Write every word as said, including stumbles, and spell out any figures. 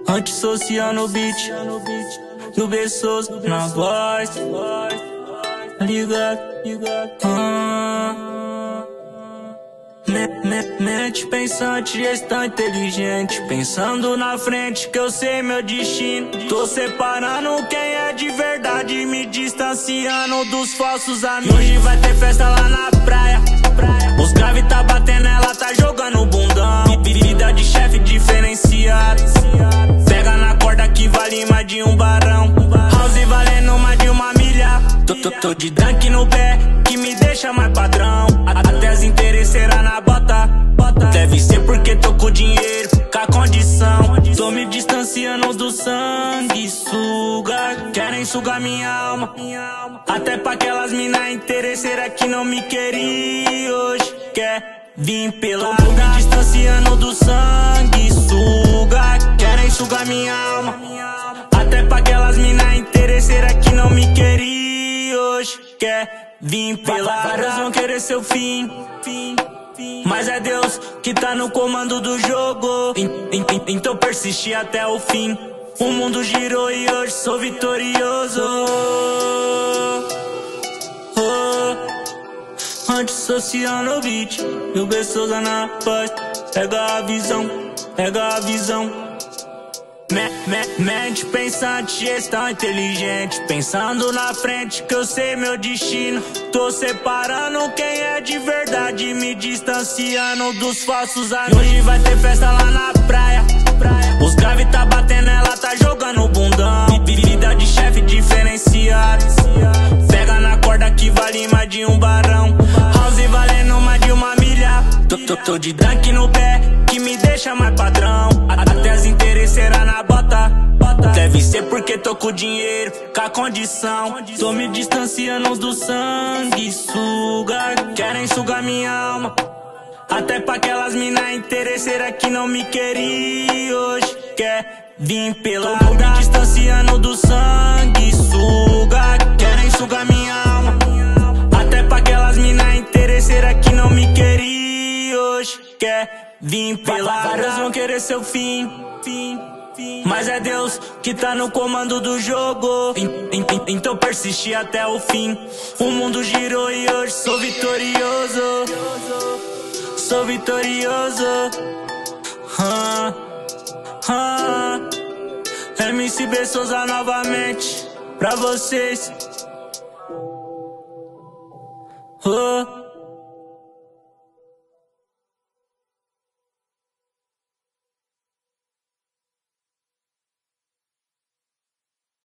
Antissocial no beat, e o Bessos na voz. Ligado, ligado. Ah. Me, me, mente pensante, gestão inteligente, pensando na frente que eu sei meu destino. Tô separando quem é de verdade, me distanciando dos falsos amigos. Hoje vai ter festa lá na praia, os grave tá batendo, ela tá jogando bundão. Vida de chefe diferenciado, pega na corda que vale mais de um barão. House valendo mais de uma milha. Tô, tô, tô de dunk no pé, que me deixa mais padrão. Até as interesseiras na bota. Deve ser porque tô com dinheiro, com a condição. Tô me distanciando do sangue suga, querem sugar minha alma. Até pra aquelas mina interesseiras que não me queriam hoje quer vir pela. Tô me distanciando do sangue suga, querem sugar minha alma. Até pra aquelas mina interesseiras que não me queriam hoje quer vir pela. Vários vão querer seu fim, fim, fim, mas é Deus que tá no comando do jogo. Então persisti até o fim. O mundo girou e hoje sou vitorioso. Oh. Antissocial no beat, e o Bessos na paz. Pega a visão, pega a visão. Me, me, mente pensante, gestão inteligente, pensando na frente que eu sei meu destino. Tô separando quem é de verdade, me distanciando dos falsos amigos. Hoje vai ter festa lá na praia, os grave tá batendo, ela tá jogando bundão. Vida de chefe diferenciado, pega na corda que vale mais de um barão. House valendo mais de uma milha. Tô, tô, tô de dunk no pé, que me deixa mais padrão. Até as interesseiras na bota. Deve ser porque tô com dinheiro, com a condição. Tô me distanciando do sangue suga, querem sugar minha alma. Até pra aquelas mina interesseiras que não me queriam hoje quer vir pela. Tô me distanciando do sangue suga, querem sugar minha alma. Até pra aquelas mina interesseiras que não me queriam hoje quer vir pela. Vários vão querer seu fim, fim, fim, mas é Deus que tá no comando do jogo. Então persisti até o fim. O mundo girou e hoje sou vitorioso. Sou vitorioso. ah, ah. M C Bessos novamente pra vocês. Oh.